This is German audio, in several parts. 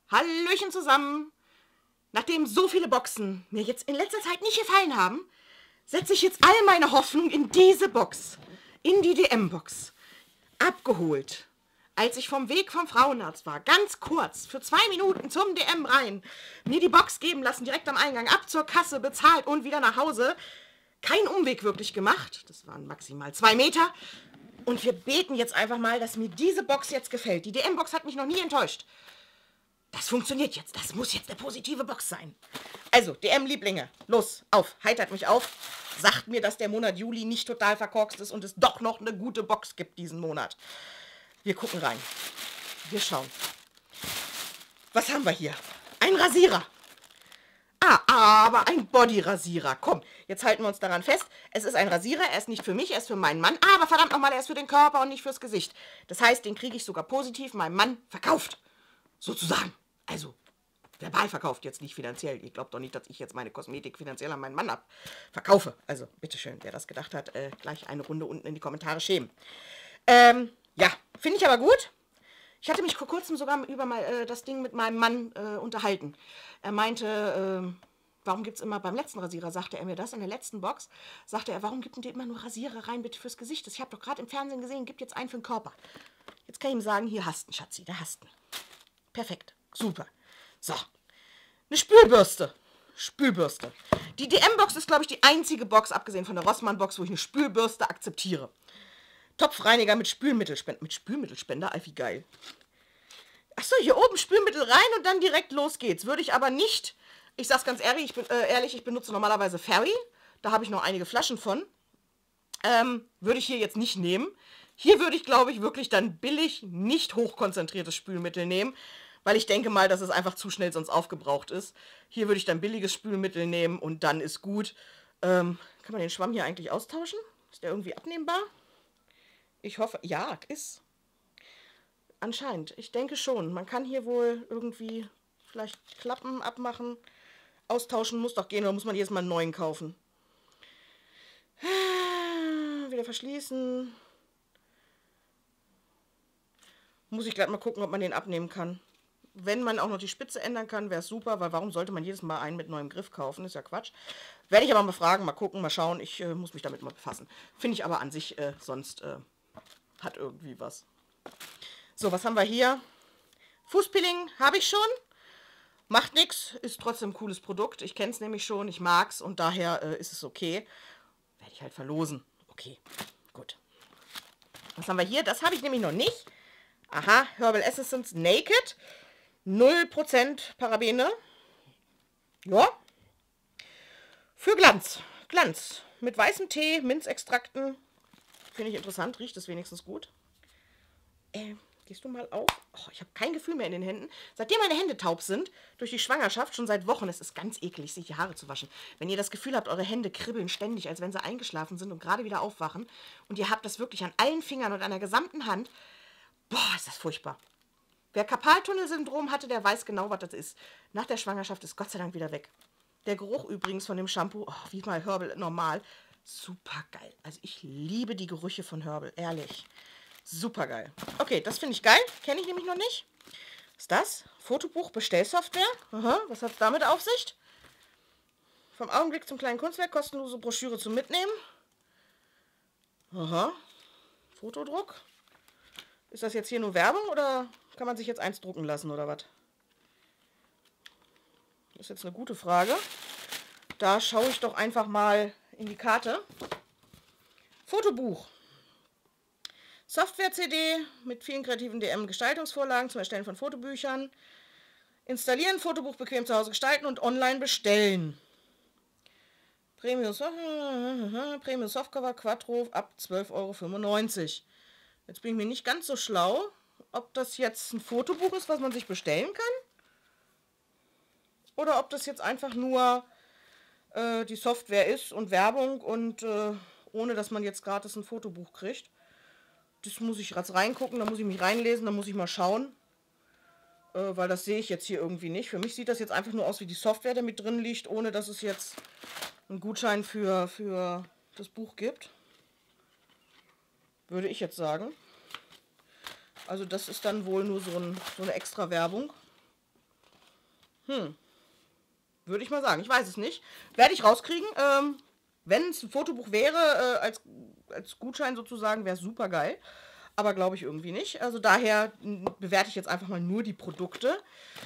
Hallöchen zusammen. Nachdem so viele Boxen mir jetzt in letzter Zeit nicht gefallen haben, setze ich jetzt all meine Hoffnung in diese Box. In die DM-Box. Abgeholt. Als ich vom Weg vom Frauenarzt war, ganz kurz, für 2 Minuten zum DM rein, mir die Box geben lassen, direkt am Eingang, ab zur Kasse, bezahlt und wieder nach Hause. Kein Umweg wirklich gemacht. Das waren maximal 2 Meter. Und wir beten jetzt einfach mal, dass mir diese Box jetzt gefällt. Die DM-Box hat mich noch nie enttäuscht. Das funktioniert jetzt. Das muss jetzt eine positive Box sein. Also, DM-Lieblinge, los, auf, heitert mich auf. Sagt mir, dass der Monat Juli nicht total verkorkst ist und es doch noch eine gute Box gibt diesen Monat. Wir gucken rein. Wir schauen. Was haben wir hier? Ein Rasierer. Aber ein Body-Rasierer. Komm, jetzt halten wir uns daran fest. Es ist ein Rasierer, er ist nicht für mich, er ist für meinen Mann. Aber verdammt nochmal, er ist für den Körper und nicht fürs Gesicht. Das heißt, den kriege ich sogar positiv meinem Mann verkauft. Sozusagen. Also, verbal verkauft, jetzt nicht finanziell. Ihr glaubt doch nicht, dass ich jetzt meine Kosmetik finanziell an meinen Mann verkaufe. Also, bitteschön, wer das gedacht hat, gleich eine Runde unten in die Kommentare schämen. Ja, finde ich aber gut. Ich hatte mich vor kurzem sogar über das Ding mit meinem Mann unterhalten. Er meinte, warum gibt es immer beim letzten Rasierer, sagte er mir das, in der letzten Box, sagte er, warum gibt denn dir immer nur Rasierer rein, bitte fürs Gesicht? Ich habe doch gerade im Fernsehen gesehen, gibt jetzt einen für den Körper. Jetzt kann ich ihm sagen, hier hast du, Schatzi, da hast du. Perfekt, super. So, eine Spülbürste. Spülbürste. Die DM-Box ist, glaube ich, die einzige Box, abgesehen von der Rossmann-Box, wo ich eine Spülbürste akzeptiere. Topfreiniger mit Spülmittelspender. Mit Spülmittelspender? Wie geil. Achso, hier oben Spülmittel rein und dann direkt los geht's. Würde ich aber nicht, ich sag's ganz ehrlich, ich benutze normalerweise Fairy. Da habe ich noch einige Flaschen von. Würde ich hier jetzt nicht nehmen. Hier würde ich, glaube ich, wirklich dann billig, nicht hochkonzentriertes Spülmittel nehmen, weil ich denke mal, dass es einfach zu schnell sonst aufgebraucht ist. Hier würde ich dann billiges Spülmittel nehmen und dann ist gut. Kann man den Schwamm hier eigentlich austauschen? Ist der irgendwie abnehmbar? Ich hoffe, ja, ist. Anscheinend. Ich denke schon. Man kann hier wohl irgendwie vielleicht Klappen abmachen. Austauschen muss doch gehen, oder muss man jedes Mal einen neuen kaufen? Wieder verschließen. Muss ich gleich mal gucken, ob man den abnehmen kann. Wenn man auch noch die Spitze ändern kann, wäre es super, weil warum sollte man jedes Mal einen mit neuem Griff kaufen? Ist ja Quatsch. Werde ich aber mal fragen, mal gucken, mal schauen. Ich muss mich damit mal befassen. Finde ich aber an sich sonst hat irgendwie was. So, was haben wir hier? Fußpilling habe ich schon. Macht nichts, ist trotzdem ein cooles Produkt. Ich kenne es nämlich schon, ich mag es und daher ist es okay. Werde ich halt verlosen. Okay, gut. Was haben wir hier? Das habe ich nämlich noch nicht. Aha, Herbal Essence Naked. 0% Parabene. Ja. Für Glanz. Glanz. Mit weißem Tee, Minzextrakten. Finde ich interessant, riecht es wenigstens gut. Gehst du mal auf? Oh, ich habe kein Gefühl mehr in den Händen. Seitdem meine Hände taub sind, durch die Schwangerschaft, schon seit Wochen, es ist ganz eklig, sich die Haare zu waschen. Wenn ihr das Gefühl habt, eure Hände kribbeln ständig, als wenn sie eingeschlafen sind und gerade wieder aufwachen, und ihr habt das wirklich an allen Fingern und an der gesamten Hand, boah, ist das furchtbar. Wer Karpaltunnelsyndrom hatte, der weiß genau, was das ist. Nach der Schwangerschaft ist Gott sei Dank wieder weg. Der Geruch übrigens von dem Shampoo, oh, wie mal Herbal normal, super geil. Also ich liebe die Gerüche von Herbal, ehrlich. Super geil. Okay, das finde ich geil. Kenne ich nämlich noch nicht. Was ist das? Fotobuch, Bestellsoftware. Aha, was hat es damit auf sich? Vom Augenblick zum kleinen Kunstwerk, kostenlose Broschüre zum Mitnehmen. Aha. Fotodruck. Ist das jetzt hier nur Werbung oder kann man sich jetzt eins drucken lassen oder was? Das ist jetzt eine gute Frage. Da schaue ich doch einfach mal in die Karte. Fotobuch. Software-CD mit vielen kreativen DM-Gestaltungsvorlagen zum Erstellen von Fotobüchern. Installieren, Fotobuch bequem zu Hause gestalten und online bestellen. Premium Softcover Quattro ab 12,95 €. Jetzt bin ich mir nicht ganz so schlau, ob das jetzt ein Fotobuch ist, was man sich bestellen kann. Oder ob das jetzt einfach nur die Software ist und Werbung und ohne dass man jetzt gratis ein Fotobuch kriegt. Das muss ich jetzt reingucken, da muss ich mich reinlesen, da muss ich mal schauen. Weil das sehe ich jetzt hier irgendwie nicht. Für mich sieht das jetzt einfach nur aus, wie die Software, der mit drin liegt, ohne dass es jetzt einen Gutschein für das Buch gibt. Würde ich jetzt sagen. Also das ist dann wohl nur so eine extra Werbung. Würde ich mal sagen. Ich weiß es nicht. Werde ich rauskriegen. Wenn es ein Fotobuch wäre, als Gutschein sozusagen, wäre es super geil. Aber glaube ich irgendwie nicht. Also daher bewerte ich jetzt einfach mal nur die Produkte.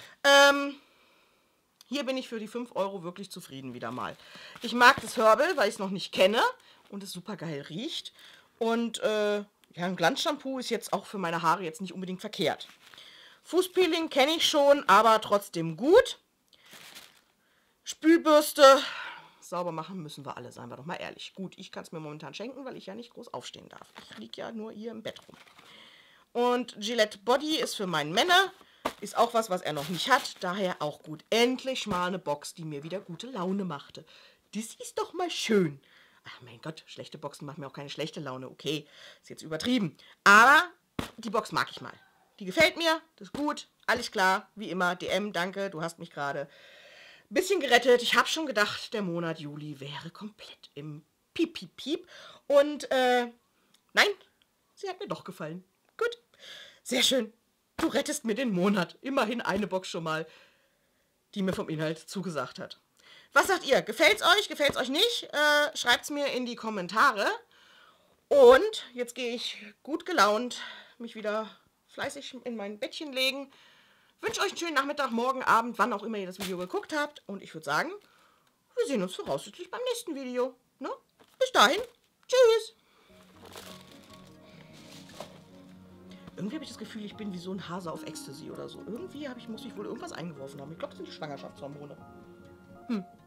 Hier bin ich für die 5 Euro wirklich zufrieden wieder mal. Ich mag das Herbal, weil ich es noch nicht kenne und es super geil riecht. Und ja, ein Glanzshampoo ist jetzt auch für meine Haare jetzt nicht unbedingt verkehrt. Fußpeeling kenne ich schon, aber trotzdem gut. Spülbürste, sauber machen müssen wir alle, seien wir doch mal ehrlich. Gut, ich kann es mir momentan schenken, weil ich ja nicht groß aufstehen darf. Ich liege ja nur hier im Bett rum. Und Gillette Body ist für meinen Männer. Ist auch was er noch nicht hat. Daher auch gut. Endlich mal eine Box, die mir wieder gute Laune machte. Das ist doch mal schön. Ach mein Gott, schlechte Boxen machen mir auch keine schlechte Laune. Okay, ist jetzt übertrieben. Aber die Box mag ich mal. Die gefällt mir, das ist gut. Alles klar, wie immer. DM, danke, du hast mich gerade ein bisschen gerettet. Ich habe schon gedacht, der Monat Juli wäre komplett im Piep, Piep, Piep. Und nein, sie hat mir doch gefallen. Gut, sehr schön. Du rettest mir den Monat. Immerhin eine Box schon mal, die mir vom Inhalt zugesagt hat. Was sagt ihr? Gefällt's euch? Gefällt's euch nicht? Schreibt's mir in die Kommentare. Und jetzt gehe ich gut gelaunt mich wieder fleißig in mein Bettchen legen. Wünsche euch einen schönen Nachmittag, morgen, Abend, wann auch immer ihr das Video geguckt habt. Und ich würde sagen, wir sehen uns voraussichtlich beim nächsten Video. Ne? Bis dahin. Tschüss. Irgendwie habe ich das Gefühl, ich bin wie so ein Hase auf Ecstasy oder so. Irgendwie muss ich wohl irgendwas eingeworfen haben. Ich glaube, das sind die Schwangerschaftshormone.